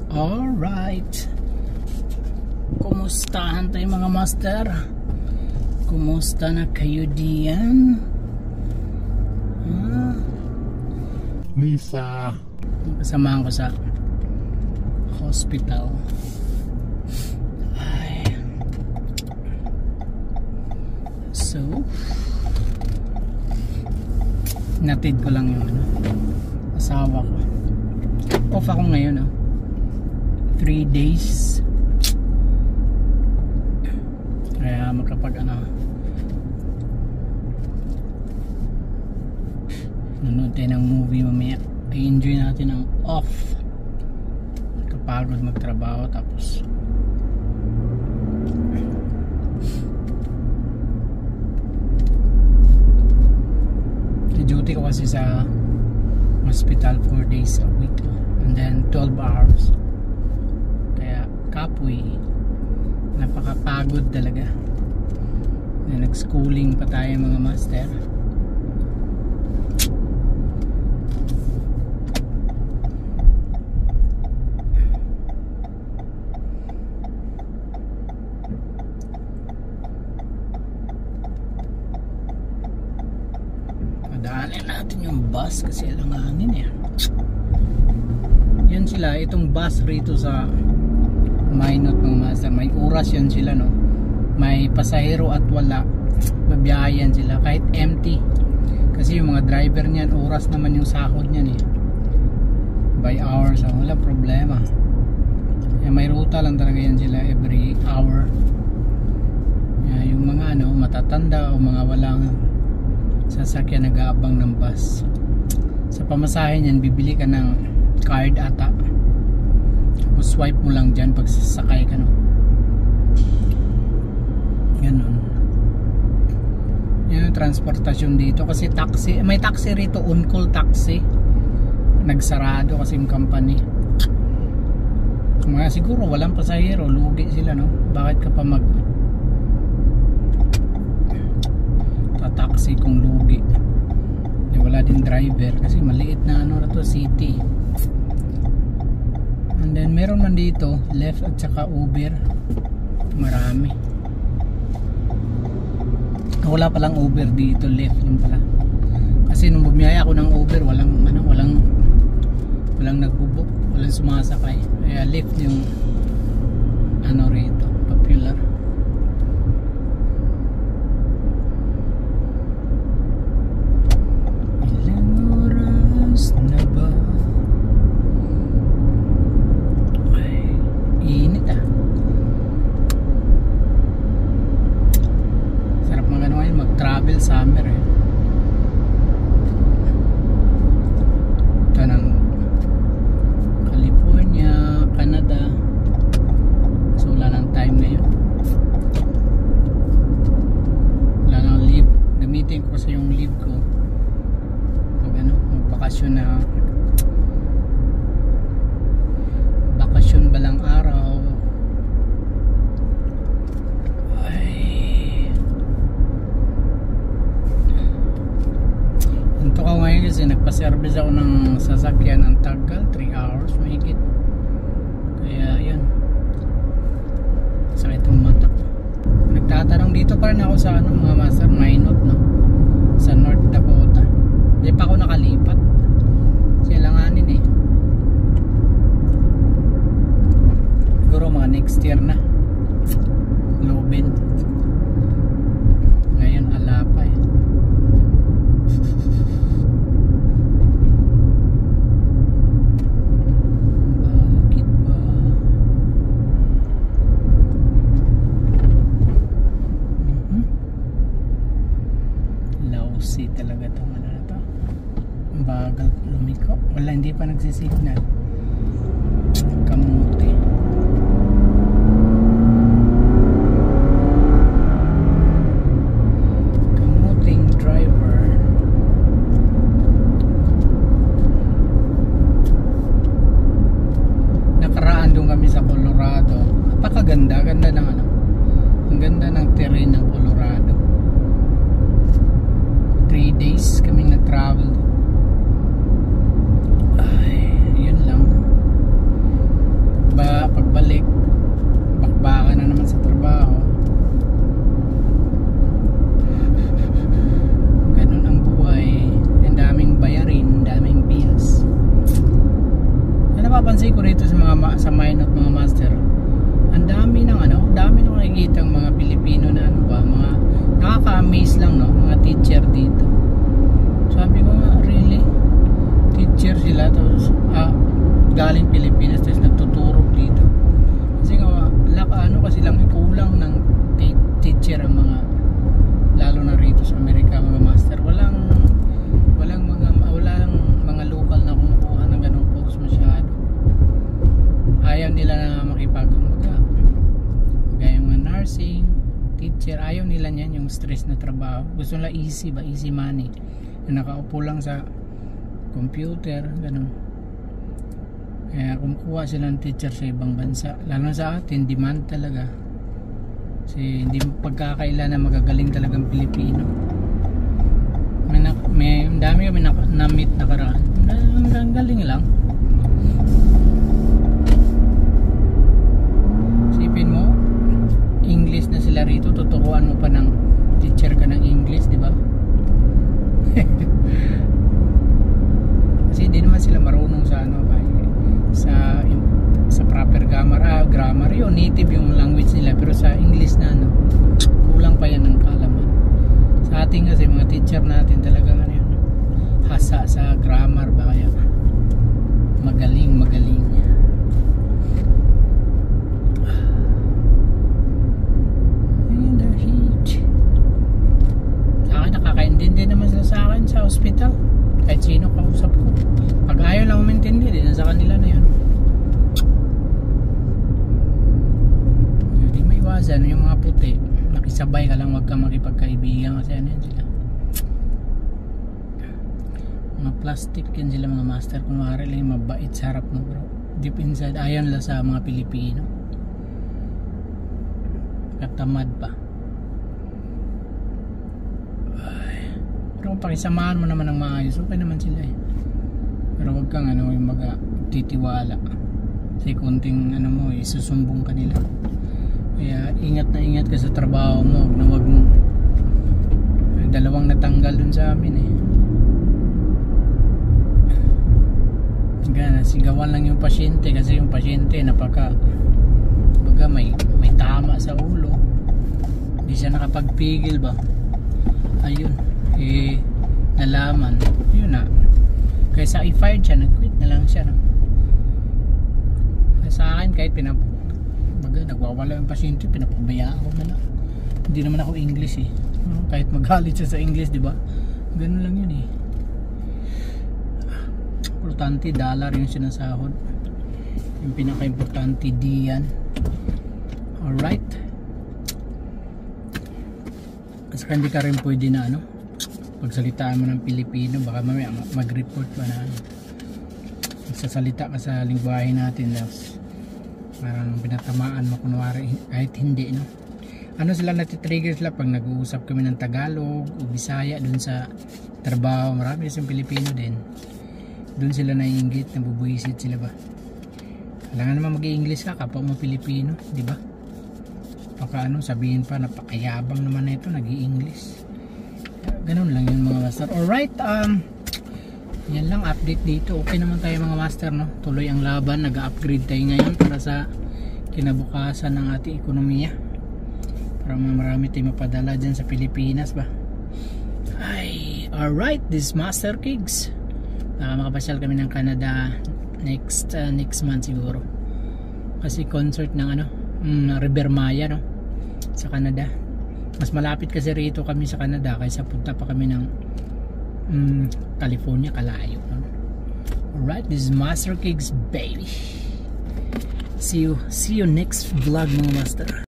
Alright. Kumustahan tayo mga master? Kumusta na kayo diyan? Lisa. Kasamahan ko sa hospital. Ay. So, natid ko lang yung asawa ko. Off ako ngayon 3 days. Kaya makapag nanood tayo ng movie mamaya. I-enjoy natin ang off. Kapagod magtrabaho tapos duty ko kasi sa hospital 4 days a week and then 12 hours. Kaya kapoy, napakapagod talaga. Nag-schooling pa tayo mga master. Daanin natin yung bus kasi alanganin yan sila, itong bus rito sa Minot mga master, may oras yan sila may pasahero at wala, babiyayan sila kahit empty kasi yung mga driver niyan, oras naman yung sahod niyan by hours, wala problema. Kaya may ruta lang talaga yan sila every hour. Yung mga matatanda o mga walang sasakyan nag-aabang ng bus, sa pamasahe niyan bibili ka ng card ata, tapos swipe mo lang dyan pag sasakay ka ganun. Yan yung transportasyon dito kasi taxi, may taxi rito, on-call taxi, nagsarado kasi yung company. Mga siguro walang pasahero, lugi sila bakit ka pa taxi kung lugi. Wala din driver kasi maliit na to city. And then meron man dito left at saka Uber, marami. Wala palang Uber dito, left yun pala kasi nung bumiyaya ako ng Uber walang nagbubuk, walang sumasakay, kaya left yung rito popular. Na ba? Ay, init sarap mag-travel summer ito ng California, Canada, so wala ng time ngayon, wala ng leave, gamitin ko kasi yung leave ko bakasyon balang araw. Ay, hinto ko ngayon kasi nagpa-service ako ng sasakyan, ang tagal, 3 hours mahigit, kaya yun, sakit yung mata ko. Nagtatanong dito pa rin ako sa mga master, Minot sa North Dakota. Hindi pa ako nakalipat. Kailanganin siguro mga next year na. Lobin. Ngayon Alapa Bakit ba? Lousy talaga itong bagal lumiko. Wala, hindi pa nagsisignal. Kamuti. Kamuting driver. Nakaraan doon kami sa Colorado. Napakaganda, ganda ng ang ganda ng terrain ng Colorado. 3 days kaming nag-travel. Ay, yun lang. napapansin ko rito sa mga sa Minot mga master, ang dami ng dami nang nakikita ng mga Pilipino na mga nakaka-amaze lang mga teacher dito. Sabi ko nga, really? Teacher sila tapos galing Pilipinas tapos nagtuturo dito. Kasi nga kasi lang kulang ng teacher ang mga, lalo na rito sa Amerika mga master. Walang mga local na kumukuha ng ganung course masyado. Ayaw nila na gaya mga nursing, teacher, ayaw nila niyan, yung stress na trabaho. Gusto nila easy money. Nakaupo lang sa computer, ganun. Kaya kumukuha sila ng teacher sa ibang bansa. Lalo sa atin, demand talaga. Kasi hindi pagkakailan na magagaling talagang Pilipino. May dami kami na-meet na karaan. Ang galing lang. Sipin mo, English na sila rito, tuturuan mo pa ng teacher ka ng English, di ba? Kasi hindi naman sila marunong sa sa proper grammar yun, native yung language nila, pero sa English na kulang pa yan ng kaalaman. Sa ating kasi mga teacher natin talagang hasa sa grammar ba, kaya magaling in the heat. Sa akin nakakaintindi naman sila sa akin sa hospital, kahit sino kausap ko. Pag ayaw lang umintindi, din sa kanila na yun. Hindi maiwasan yung mga puti, nakisabay ka lang, wag ka makipagkaibigan kasi yun sila, mga plastic yan sila mga master. Kunwari lang yung mabait sa harap mo, bro, deep inside ayaw nila sa mga Pilipino. Katamad pa. Pero kung pakisamahan mo naman ng maayos, okay naman sila eh. Pero wag kang yung titiwala kasi kunting mo isusumbong ka nila. Kaya ingat na ingat ka sa trabaho mo. Wag mo, dalawang natanggal dun sa amin eh. Sigawan lang yung pasyente kasi yung pasyente may tama sa ulo, hindi siya nakapagpigil ba, ayun nalaman yun kaysa i-fired siya, nag-quit na lang siya sa akin. Kahit nagwawala yung pasyente, pinapabayaan ko na lang. Hindi naman ako English eh, kahit magalit siya sa English, di ba? Ganun lang yun eh. Importante dollar yung sinasahod, yung pinaka-importante diyan. Alright, kasi hindi ka rin pwede na pagsalitaan mo ng Pilipino, baka mamaya mag-report pa na magsasalita ka sa lingwahe natin, parang pinatamaan mo kunwari kahit hindi sila natitrigger sila pag nag-uusap kami ng Tagalog o Bisaya dun sa trabaho. Marami sa Pilipino din dun sila naiinggit, nabubuisit sila ba. Kailangan naman mag-i-English ka kapag mo Pilipino, di ba? Baka sabihin pa napakayabang naman na ito, nag-i-English. Ganun lang yun mga master. Alright, yan lang update dito. Okay naman tayo mga master, tuloy ang laban, nag-upgrade tayo ngayon para sa kinabukasan ng ating ekonomiya, para marami tayong mapadala dyan sa Pilipinas ba. Alright, this is Master Kigs. Makapasyal kami ng Canada next month siguro, kasi concert ng River Maya sa Canada. Mas malapit kasi rito kami sa Canada kaysa punta pa kami ng California, kalayo. Alright, this is Master Kigs baby. See you next vlog mga master.